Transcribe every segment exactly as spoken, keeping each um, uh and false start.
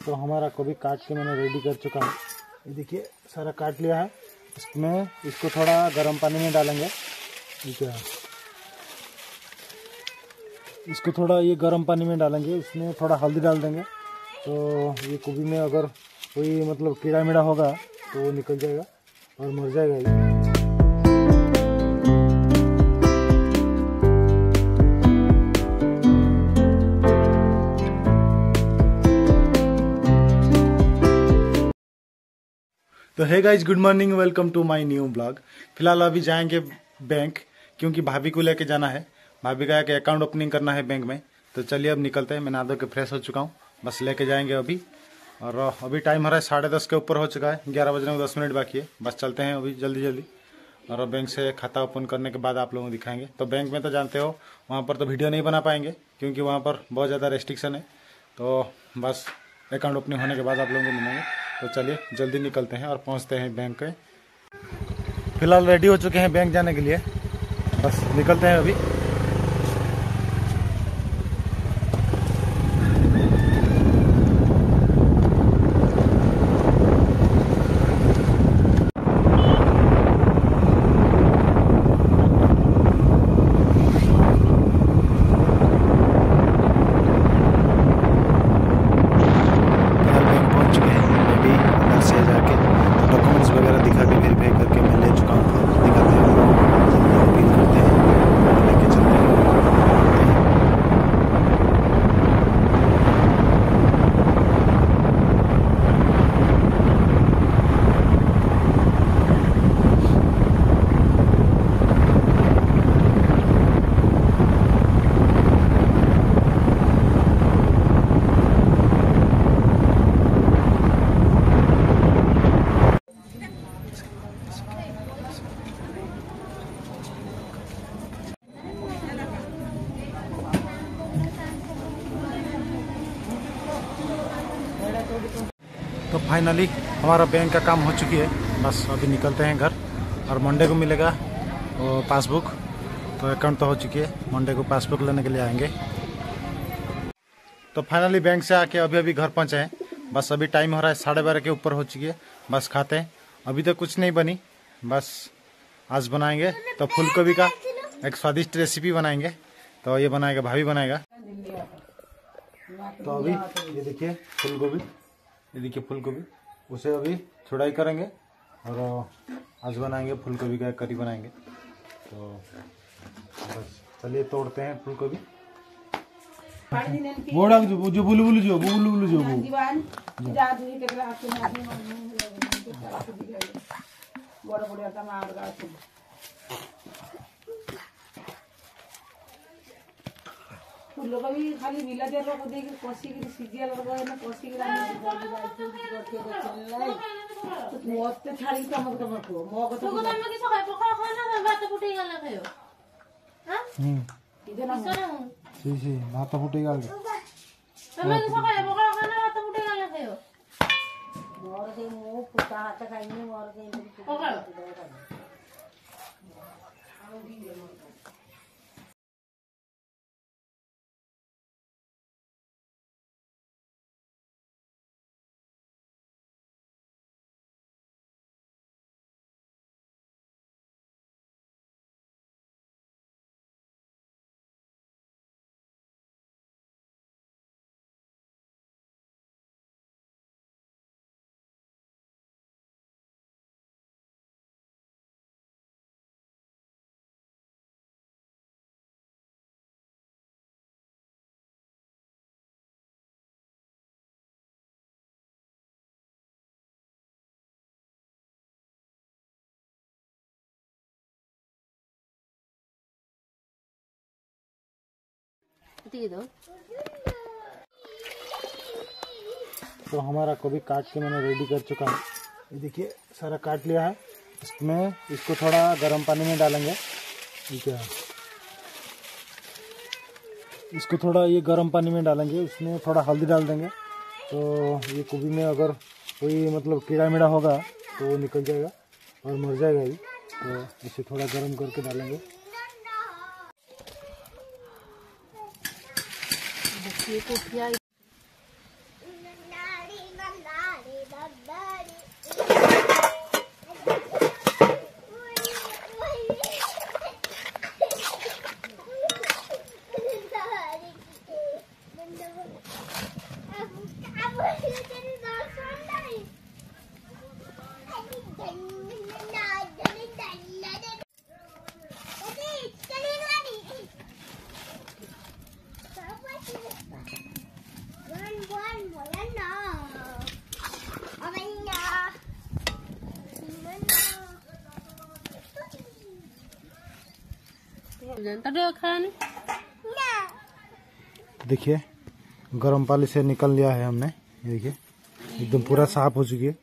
तो हमारा गोभी काट के मैंने रेडी कर चुका हूँ। ये देखिए सारा काट लिया है। इसमें इसको थोड़ा गर्म पानी में डालेंगे। ठीक है, इसको थोड़ा ये गर्म पानी में डालेंगे, उसमें थोड़ा हल्दी डाल देंगे। तो ये गोभी में अगर कोई मतलब कीड़ा मीड़ा होगा तो वो निकल जाएगा और मर जाएगा ये। तो hey guys, good morning, welcome to my new blog. फिलहाल अभी जाएंगे बैंक, क्योंकि भाभी को लेके जाना है। भाभी का एक अकाउंट ओपनिंग करना है बैंक में। तो चलिए अब निकलते हैं। मैं नहा धो के फ्रेश हो चुका हूँ, बस लेके जाएंगे अभी। और अभी टाइम हो रहा है साढ़े दस के ऊपर हो चुका है, ग्यारह बजने को दस मिनट बाकी है। बस चलते हैं अभी जल्दी जल्दी। और बैंक से खाता ओपन करने के बाद आप लोगों को दिखाएंगे। तो बैंक में तो जानते हो, वहाँ पर तो वीडियो नहीं बना पाएंगे क्योंकि वहाँ पर बहुत ज़्यादा रेस्ट्रिक्शन है। तो बस अकाउंट ओपनिंग होने के बाद आप लोगों को मिलेंगे। तो चलिए जल्दी निकलते हैं और पहुंचते हैं बैंक के। फिलहाल रेडी हो चुके हैं बैंक जाने के लिए, बस निकलते हैं अभी। तो फाइनली हमारा बैंक का काम हो चुकी है। बस अभी निकलते हैं घर और मंडे को मिलेगा वो पासबुक। तो अकाउंट तो हो चुकी है, मंडे को पासबुक लेने के लिए आएंगे। तो फाइनली बैंक से आके अभी अभी घर पहुंचे हैं। बस अभी टाइम हो रहा है साढ़े बारह के ऊपर हो चुकी है। बस खाते हैं। अभी तो कुछ नहीं बनी, बस आज बनाएंगे तो फूल गोभी का एक स्वादिष्ट रेसिपी बनाएंगे। तो ये बनाएगा भाभी बनाएगा। तो अभी ये देखिए फूल गोभी, ये देखिए फूल गोभी, उसे अभी छुड़ाई करेंगे और आज बनाएंगे फूल गोभी का करी बनाएंगे। तो बस चलिए तोड़ते हैं फूल गोभी। वो डाल जो जो बुलु बुलु जो बुलु बुलु जो वो बड़ा बड़ा टमाटर का फूल गोभी खाली बिला दे रो को दे के कोसी के सीजिया लगा है ना, कोसी के रानी जल्दी जाई करके चल लाई तो मौत ते छाड़ी का मत कर को मो को तो को तमे की सकाय पखा खाना भात फुटी गला खायो। हां हम इधर ना सी सी भात फुटी गला तमे की सकाय पखा खाना भात फुटी गला खायो। मोर के मो पुता हाथ खाइने मोर के पखा तो हमारा गोभी काट के मैंने रेडी कर चुका हूँ। ये देखिए सारा काट लिया है। इसमें इसको थोड़ा गर्म पानी में डालेंगे। ठीक है, इसको थोड़ा ये गर्म पानी में डालेंगे, उसमें थोड़ा हल्दी डाल देंगे। तो ये गोभी में अगर कोई मतलब कीड़ा मीड़ा होगा तो वो निकल जाएगा और मर जाएगा ये। तो इसे थोड़ा गर्म करके डालेंगे। देखिए गर्म पानी से निकल लिया है हमने, देखिए एकदम पूरा साफ हो चुकी है,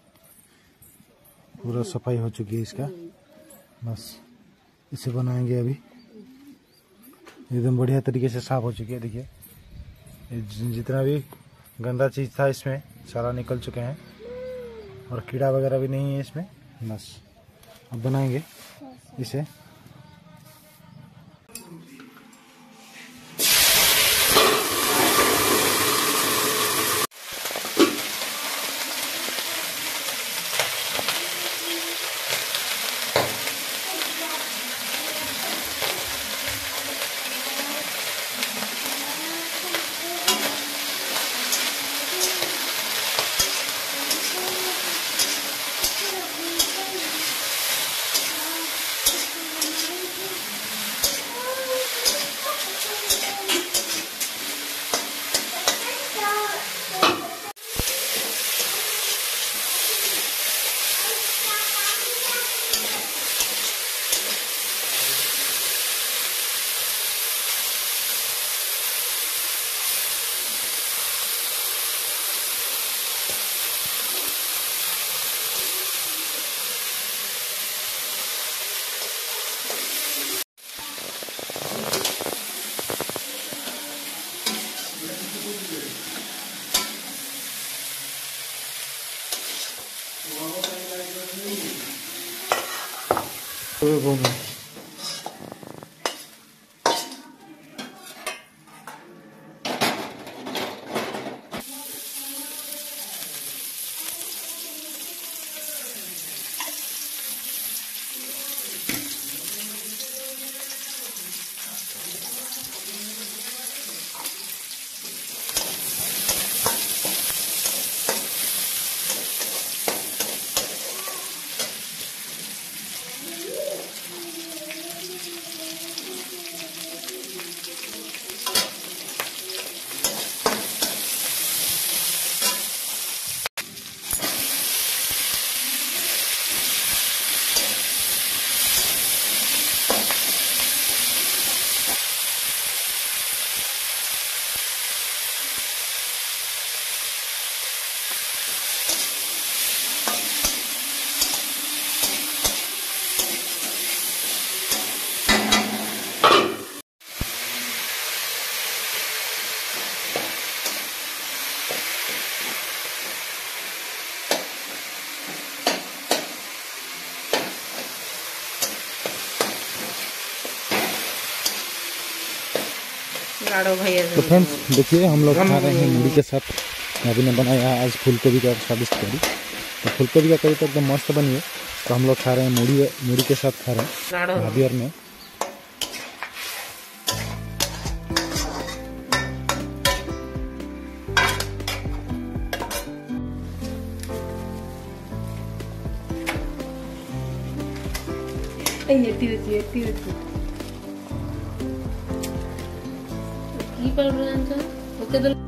पूरा सफाई हो चुकी है इसका। बस इसे बनाएंगे अभी, एकदम बढ़िया तरीके से साफ हो चुकी है। देखिए जितना भी गंदा चीज था इसमें सारा निकल चुके हैं और कीड़ा वगैरह भी नहीं है इसमें। बस अब बनाएंगे इसे। तो फ्रेंड्स देखिए हम लोग खा रहे हैं मूढ़ी के साथ। अभी ने बनाया आज फूलगोभी का स्वादिष्ट करी। तो फूलगोभी का करी तो एकदम मस्त बनी है। तो हम लोग खा रहे हैं मूढ़ी मूढ़ी के साथ खा रहे हैं भाभी और मैं। की